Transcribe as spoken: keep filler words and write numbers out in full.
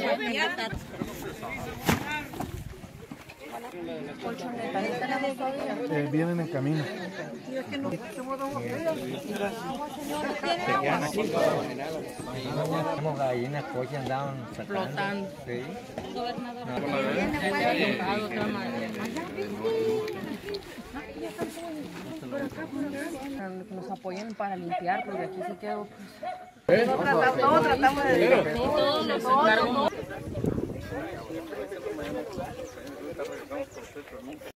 Eh, vienen en camino. Tenemos gallinas, coches andaban flotando. Sí. Nos apoyen para limpiar, porque aquí se quedó. Pues. Todos tratamos de... Todos nos encargamos.